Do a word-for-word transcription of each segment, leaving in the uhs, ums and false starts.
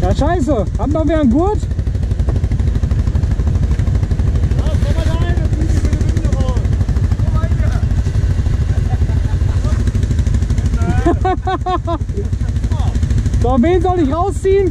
Ja, scheiße. Haben wir wieder einen Gurt? So, wen soll ich rausziehen?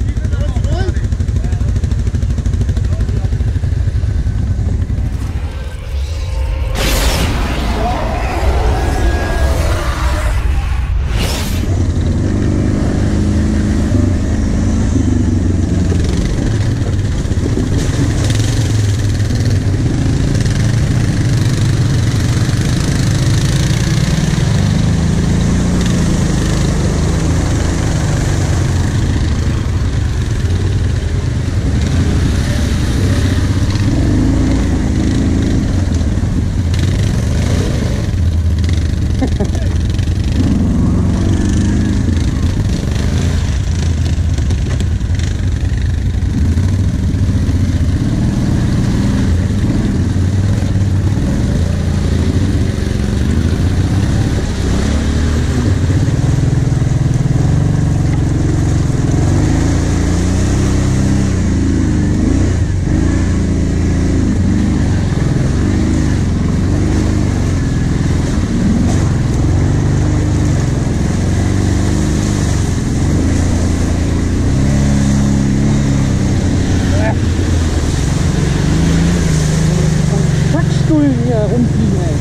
Hier rumfliegen, ey.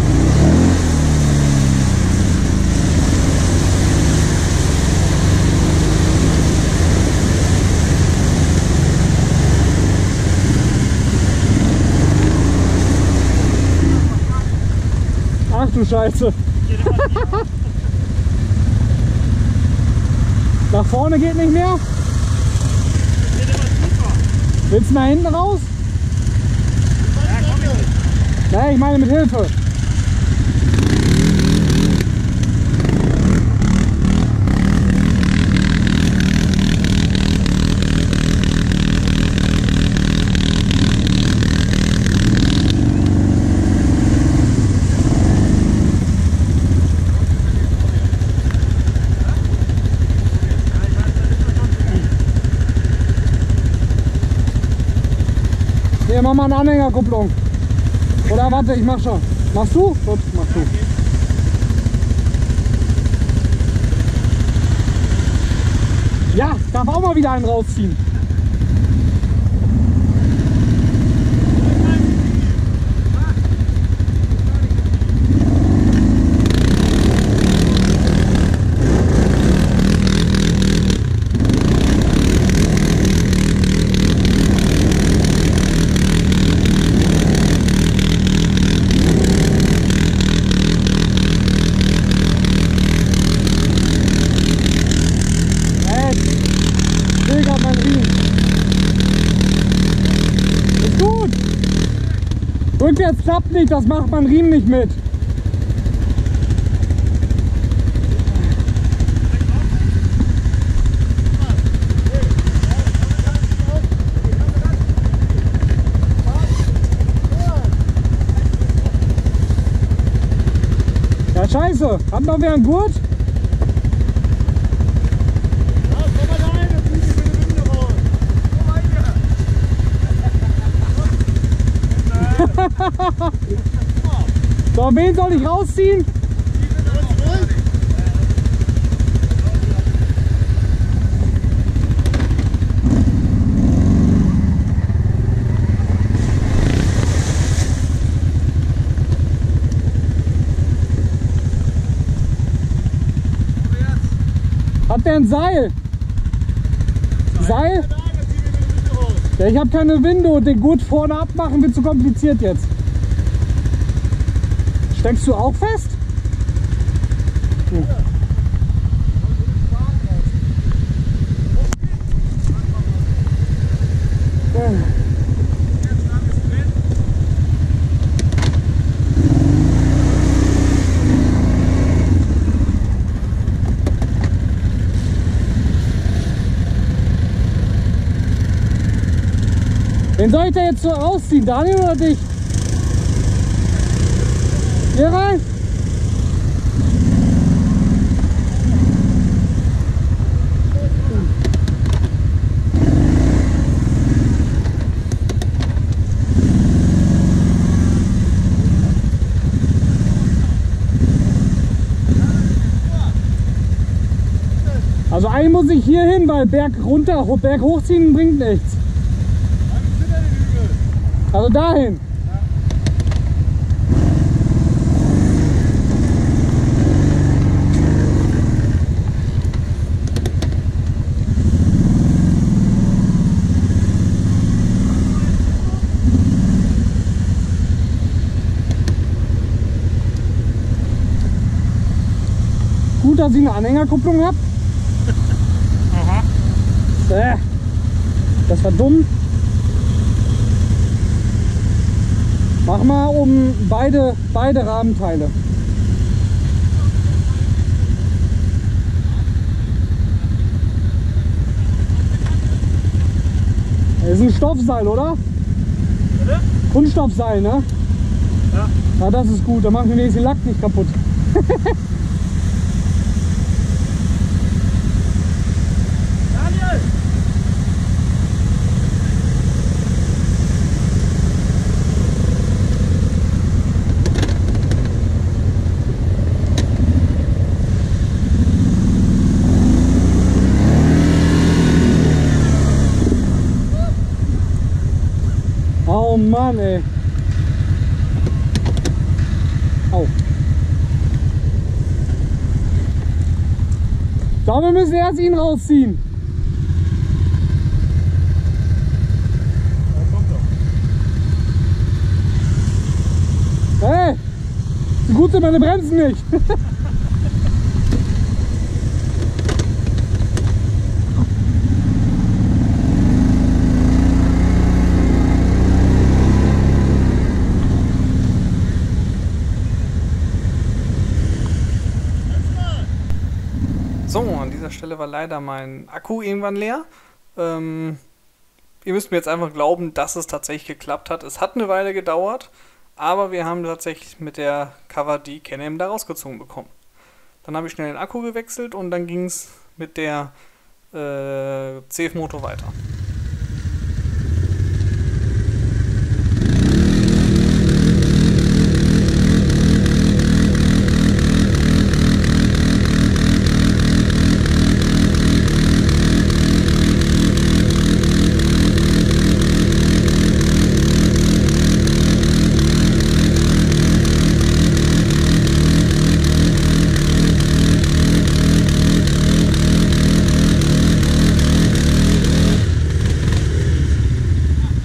Ach du Scheiße. Nach vorne geht nicht mehr. Willst du nach hinten raus? Nein, ich meine mit Hilfe. Hier, mach mal eine Anhängerkupplung. Oder warte, ich mach schon. Machst du? Gut, machst du. Ja, darf auch mal wieder einen rausziehen. Ist gut. Rückwärts klappt nicht, das macht mein Riemen nicht mit. Ja, scheiße. Haben wir wieder einen Gurt? So, wen soll ich rausziehen? Hat der ein Seil? Seil? Ja, ich habe keine Window. Den Gurt vorne abmachen wird zu kompliziert jetzt. Steckst du auch fest? Hm. Wen soll ich da jetzt so rausziehen? Daniel oder dich? Hier rein? Also eigentlich muss ich hier hin, weil Berg runter, Berg hochziehen bringt nichts. Also dahin. Gut, dass ich eine Anhängerkupplung habe. Aha. Äh, das war dumm. Mach mal um beide, beide Rahmenteile. Das ist ein Stoffseil, oder? Bitte? Kunststoffseil, ne? Ja. Ja, das ist gut, dann machen wir den Lack nicht kaputt. Daniel! Oh Mann, ey. Au. So, wir müssen erst ihn rausziehen. Da kommt er. Hey, so gut sind meine Bremsen nicht. So, an dieser Stelle war leider mein Akku irgendwann leer. Ähm, ihr müsst mir jetzt einfach glauben, dass es tatsächlich geklappt hat. Es hat eine Weile gedauert, aber wir haben tatsächlich mit der Cover die Can-Am da rausgezogen bekommen. Dann habe ich schnell den Akku gewechselt und dann ging es mit der äh, C F-Moto weiter.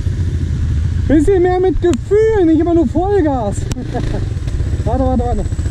Bisschen mehr mit Gefühl, nicht immer nur Vollgas. Warte, warte, warte.